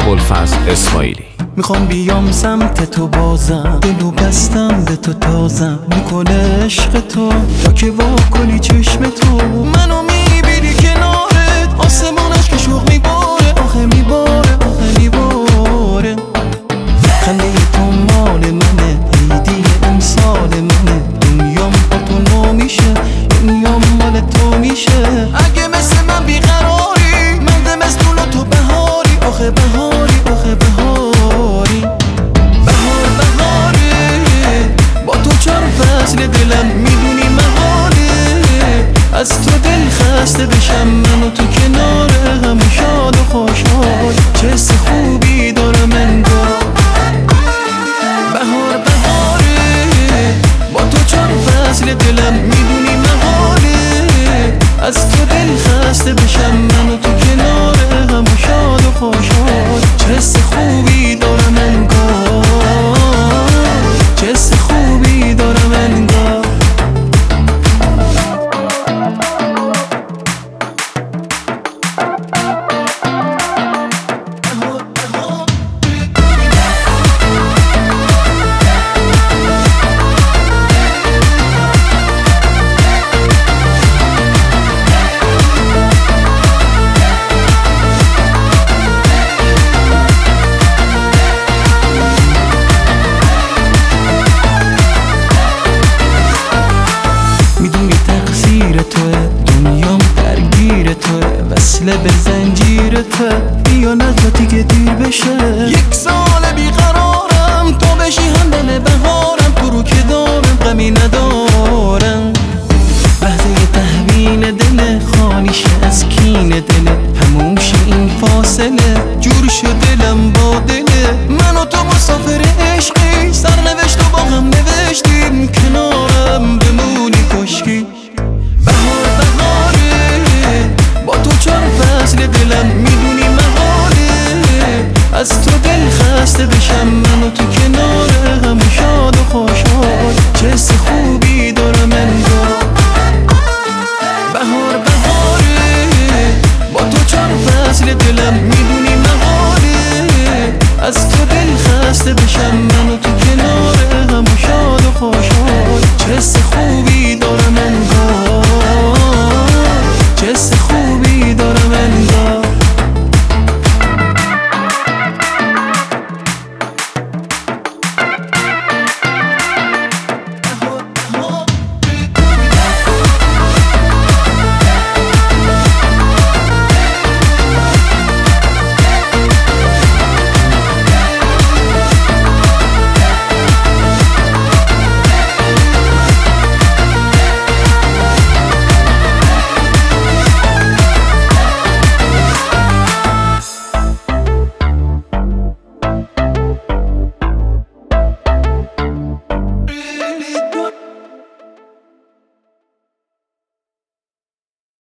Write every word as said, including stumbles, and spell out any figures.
ابوالفضل اسماعیلی. میخوام بیام سمت تو بازم، دلو بستم به تو تازم، میکنه عشق تو تا که وا کنی چشم تو. منو میبینی کنارت، آسمانش که شوق میباره، آخه میباره آخه میباره. خنده تو مال منه، عیدی امسال منه، دنیام با تو نو میشه، دنیام مال تو میشه. اگه مثل من بیقراری، من زمستون و تو بهاری، آخه بهاری آخه بهاری. بهار بهاره، با تو چار فصل دلم میدونی محاله. از تو دل خسته بشم من و تو کنار هم، شاد و خوشحال، چه حس خوبی دارم انگار. بهار بهاره، با تو چار فصل دلم میدونی محاله. از تو دل خسته بشم من و تو کنار هم، شاد و خوشحال، چه حس خوبی دارم انگار، چه حس خوبی دارم انگار. وصله به زنجیر تو، بیا نزدی که دیر بشه. یک سال بیقرارم، تو بشی همدم بهارم، تو رو که دارم غمی ندارم. لحظه تهوین دل خالیش از کین دل، تموم شه این فاصله، جور شد دلم با دله. من و تو مسافر عشقی، سرنوشت و با هم نوشتیم، کنارم بمونی کشکی. بهار بهاره، با تو چار فصل دلم میدونی محاله. از تو دل خسته بشم من و تو کنار هم، شاد و خوشحال، چه حس خوبی دارم انگار. بهار بهاره، با تو چار فصل دلم